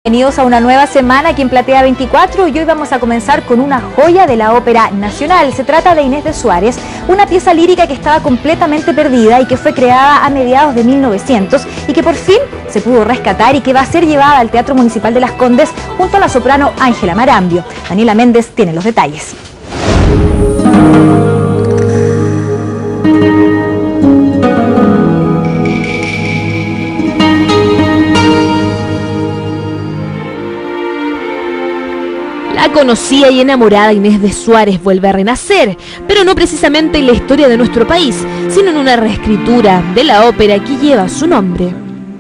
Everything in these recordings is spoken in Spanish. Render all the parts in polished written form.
Bienvenidos a una nueva semana aquí en Platea 24 y hoy vamos a comenzar con una joya de la Ópera Nacional. Se trata de Inés de Suárez, una pieza lírica que estaba completamente perdida y que fue creada a mediados de 1900 y que por fin se pudo rescatar y que va a ser llevada al Teatro Municipal de Las Condes junto a la soprano Ángela Marambio. Daniela Méndez tiene los detalles. La conocida y enamorada Inés de Suárez vuelve a renacer, pero no precisamente en la historia de nuestro país, sino en una reescritura de la ópera que lleva su nombre.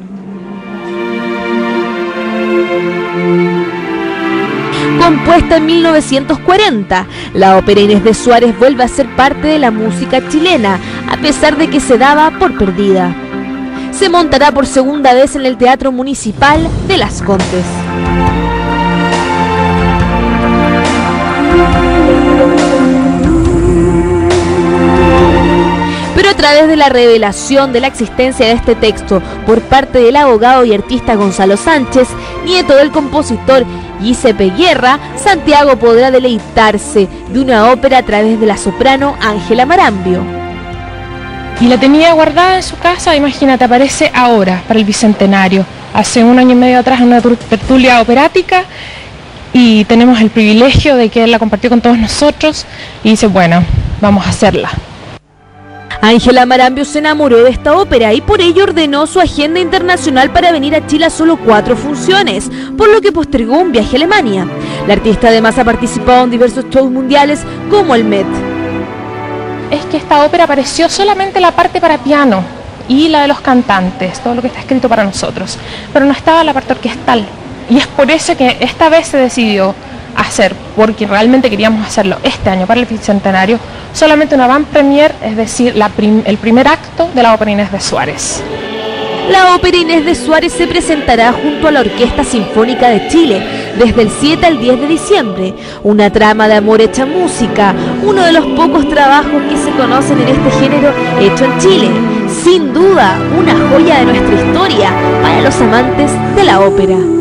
Compuesta en 1940, la ópera Inés de Suárez vuelve a ser parte de la música chilena, a pesar de que se daba por perdida. Se montará por segunda vez en el Teatro Municipal de Las Condes. Pero a través de la revelación de la existencia de este texto por parte del abogado y artista Gonzalo Sánchez, nieto del compositor Giuseppe Guerra, Santiago podrá deleitarse de una ópera a través de la soprano Ángela Marambio. Y la tenía guardada en su casa, imagínate, aparece ahora para el Bicentenario. Hace un año y medio atrás en una tertulia operática y tenemos el privilegio de que él la compartió con todos nosotros y dice, bueno, vamos a hacerla. Ángela Marambio se enamoró de esta ópera y por ello ordenó su agenda internacional para venir a Chile a solo 4 funciones, por lo que postergó un viaje a Alemania. La artista además ha participado en diversos shows mundiales como el Met. Es que esta ópera apareció solamente la parte para piano y la de los cantantes, todo lo que está escrito para nosotros, pero no estaba la parte orquestal. Y es por eso que esta vez se decidió hacer, porque realmente queríamos hacerlo este año para el Bicentenario, solamente una avant premiere, es decir, el primer acto de la ópera Inés de Suárez. La ópera Inés de Suárez se presentará junto a la Orquesta Sinfónica de Chile desde el 7 al 10 de diciembre. Una trama de amor hecha música, uno de los pocos trabajos que se conocen en este género hecho en Chile. Sin duda, una joya de nuestra historia para los amantes de la ópera.